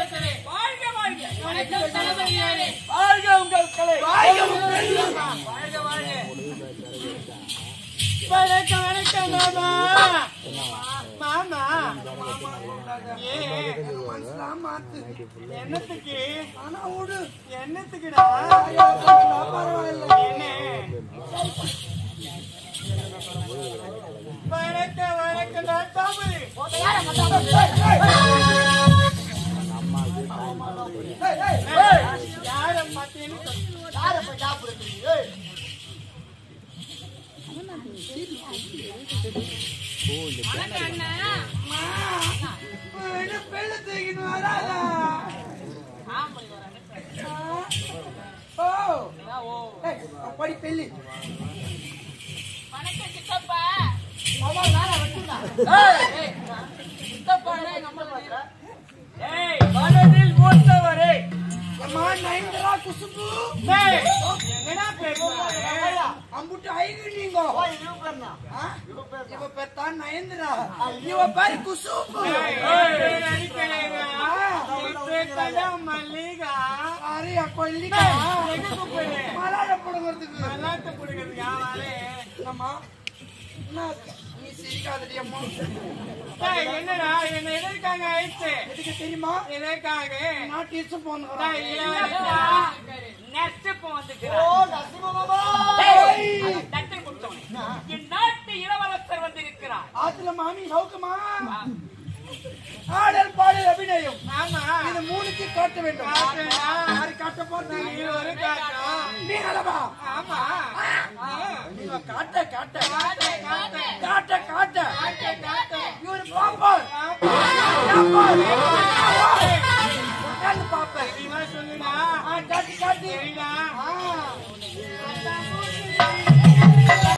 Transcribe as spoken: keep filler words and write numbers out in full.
வாழ்க வாழ்க வணக்கம் தளபதியாரே. வாழ்க உங்கள் கலை. வாழ்க வாழ்க வாழ்க. வணக்கம் வணக்கம் மாமா. மாமா என்னத்துக்கு ஆனா விடு என்னத்துக்குடா பரவாயில்ல. வணக்கம் வணக்கம் தாமரை. யார மாத்தேன்னு யார போய் சாப்பிடுறீங்க? படி பெல்லி வணக்கம் சித்தப்பா. மனதில் மூத்தவரே குசுப்பு என்னடா பேசுறா? அம்புட்டு ஐந்து நீங்க இவ பெத்தான் நயந்திரா இவ பேரு குசுப்பு மல்லிகா அரையா கொல்லிக்கா மலாட புடுங்கிறதுக்கு மல்லாட்டு புடுங்கிறது யாவாலே அம்மா நீ சிரிக்காதடி அம்மா. என்னடா என்ன எதற்காக ஆயிடுச்சு எதுக்கு தெரியுமா? எதற்காக நான் டீச்சர் போனேன். நாட்டு இளவரசர் வந்திருக்கிறார். ஆத்துல மாமி சௌக்கமா? ஆடல் பாடல் அபிநயம் ஆமா இது மூணுக்கு காட்ட வேண்டும். யாரு காட்ட போறது? ஒரு காட்டம் நீ அளவா? ஆமா நீங்க காட்ட காட்ட காட்ட காட்ட காட்ட காட்ட காட்ட காட்ட இவரு பாப்பார் பாப்பேன் சொல்லுடா காட்டி காட்டி சரிடா ஆ